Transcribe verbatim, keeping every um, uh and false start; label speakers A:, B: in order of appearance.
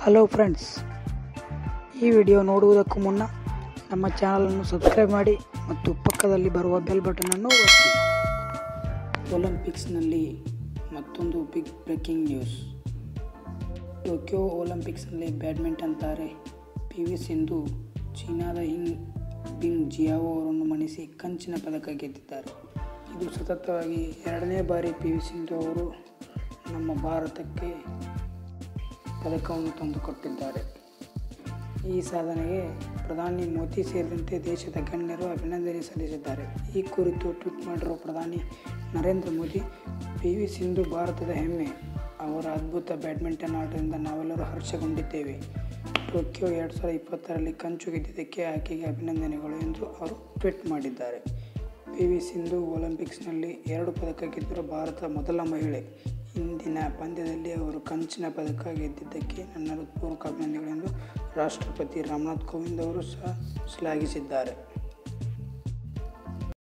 A: Hello friends, ಈ video ನೋಡುವುದಕ್ಕೂ ಮುನ್ನ ನಮ್ಮ ಚಾನಲನ್ನು ಸಬ್ಸ್ಕ್ರೈಬ್ ಮಾಡಿ ಮತ್ತು ಪಕ್ಕದಲ್ಲಿ ಬರುವ ಬೆಲ್ ಬಟನನ್ನು ಒತ್ತಿ. ಒಲಿಂಪಿಕ್ಸ್ನಲ್ಲಿ ಮತ್ತೊಂದು ಬಿಗ್ ಬ್ರೇಕಿಂಗ್ ನ್ಯೂಸ್. ಟೋಕಿಯೋ ಒಲಿಂಪಿಕ್ಸ್ನಲ್ಲಿ ಬ್ಯಾಡ್ಮಿಂಟನ್ ತಾರೆ ಪಿ ವಿ ಸಿಂಧು ಚೀನಾದ ಹಿಂಗ್ ಬಿಂಗ್ ಜಿಯಾವೋ ಅವರನ್ನು ಮಣಿಸಿ ಕಂಚಿನ ಪದಕ ಗೆದ್ದಿದ್ದಾರೆ. ಇದು ಸತತವಾಗಿ ಎರಡನೇ ಬಾರಿ ಪಿ ವಿ ಸಿಂಧು ಅವರು ನಮ್ಮ ಭಾರತಕ್ಕೆ ಪದಕವನ್ನು ತಂದುಕೊಟ್ಟಿದ್ದಾರೆ. ಈ ಸಾಧನೆಗೆ ಪ್ರಧಾನಿ ಮೋದಿ ಸೇರಿದಂತೆ ದೇಶದ ಗಣ್ಯರು ಅಭಿನಂದನೆ ಸಲ್ಲಿಸಿದ್ದಾರೆ. ಈ ಕುರಿತು ಟ್ವೀಟ್ ಮಾಡಿರುವ ಪ್ರಧಾನಿ ನರೇಂದ್ರ ಮೋದಿ, ಪಿ ವಿ ಸಿಂಧು ಭಾರತದ ಹೆಮ್ಮೆ. ಅವರ ಅದ್ಭುತ ಬ್ಯಾಡ್ಮಿಂಟನ್ ಆಟದಿಂದ ನಾವೆಲ್ಲರೂ ಹರ್ಷಗೊಂಡಿದ್ದೇವೆ. ಟೋಕಿಯೋ ಎರಡು ಸಾವಿರದ ಇಪ್ಪತ್ತರಲ್ಲಿ ಕಂಚು ಗೆದ್ದಿದ್ದಕ್ಕೆ ಆಕೆಗೆ ಅಭಿನಂದನೆಗಳು ಎಂದು ಅವರು ಟ್ವೀಟ್ ಮಾಡಿದ್ದಾರೆ. ಪಿ ವಿ ಸಿಂಧು ಒಲಿಂಪಿಕ್ಸ್ನಲ್ಲಿ ಎರಡು ಪದಕ ಗೆದ್ದಿರುವ ಭಾರತದ ಮೊದಲ ಮಹಿಳೆ. ಇಂದಿನ ಪಂದ್ಯದಲ್ಲಿ ಅವರು ಕಂಚಿನ ಪದಕ ಗೆದ್ದಿದ್ದಕ್ಕೆ ನನ್ನ ಹೃತ್ಪೂರ್ವಕ ಅಭಿನಂದನೆಗಳೆಂದು ರಾಷ್ಟ್ರಪತಿ ರಾಮನಾಥ್ ಕೋವಿಂದ್ ಅವರು ಸಹ ಶ್ಲಾಘಿಸಿದ್ದಾರೆ.